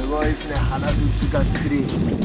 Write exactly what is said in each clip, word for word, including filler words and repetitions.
ごいですね、鼻フックがっつり。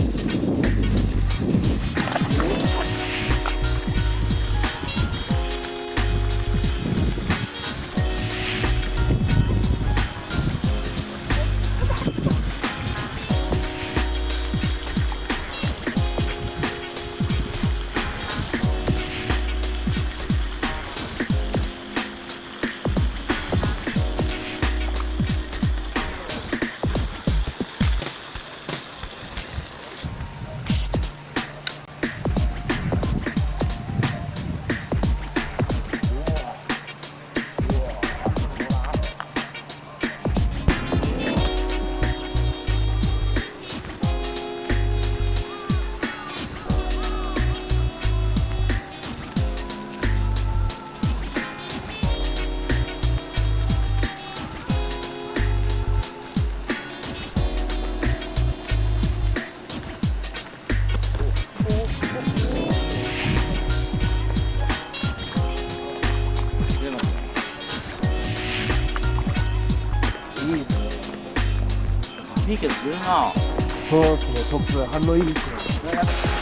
いいけどするな。 そうですね、トップ反応いいですね。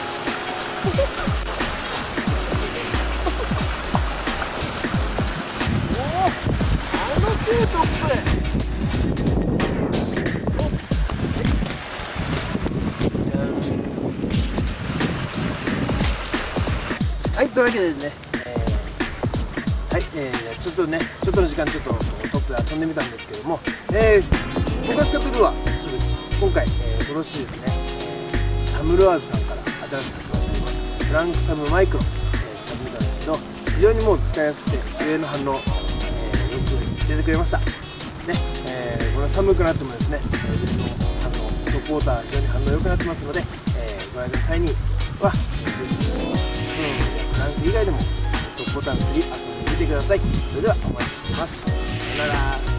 おお、楽しいトップ。はい、というわけでね、えー、はい、えー、ちょっとね、ちょっとの時間ちょっとトップで遊んでみたんですけども、えー、僕が使ってるのは今回、えー、今年ですね、えー、サムルアーズさんから新しく発売されますフランクサムマイクロ、えー、使ってみたんですけど、非常にもう使いやすくて上の反応、えー、よく出てくれました。ね、えー、これ寒くなってもですね、上の反応、トップウォーター非常に反応良くなってますので、えー、ご来場際には、ぜひスプーンやクランク以外でもトップウォーターの釣り遊んでみてください。それではお待ちしてます。さよなら。